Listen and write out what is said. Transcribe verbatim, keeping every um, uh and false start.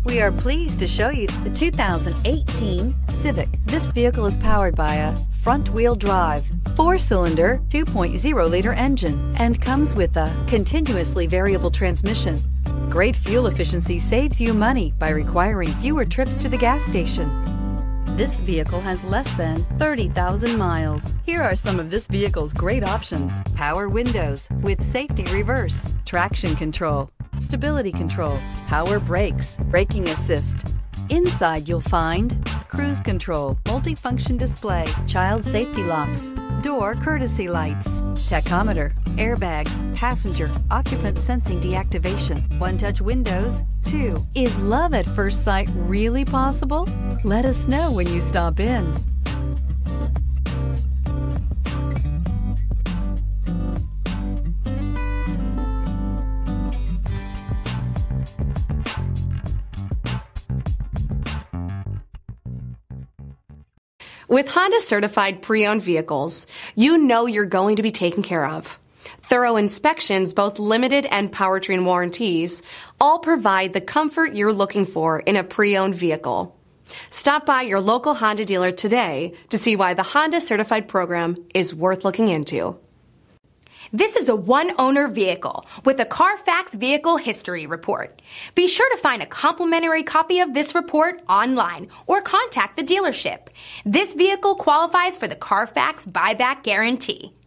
We are pleased to show you the two thousand eighteen Civic. This vehicle is powered by a front-wheel drive, four-cylinder, two point oh liter engine and comes with a continuously variable transmission. Great fuel efficiency saves you money by requiring fewer trips to the gas station. This vehicle has less than thirty thousand miles. Here are some of this vehicle's great options: power windows with safety reverse, traction control, stability control, power brakes, braking assist. Inside you'll find cruise control, multifunction display, child safety locks, door courtesy lights, tachometer, airbags, passenger, occupant sensing deactivation, one-touch windows, too. Is love at first sight really possible? Let us know when you stop in. With Honda certified pre-owned vehicles, you know you're going to be taken care of. Thorough inspections, both limited and powertrain warranties, all provide the comfort you're looking for in a pre-owned vehicle. Stop by your local Honda dealer today to see why the Honda certified program is worth looking into. This is a one-owner vehicle with a Carfax Vehicle History Report. Be sure to find a complimentary copy of this report online or contact the dealership. This vehicle qualifies for the Carfax Buyback Guarantee.